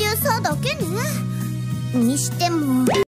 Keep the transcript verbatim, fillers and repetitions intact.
デューサーだけね。にしても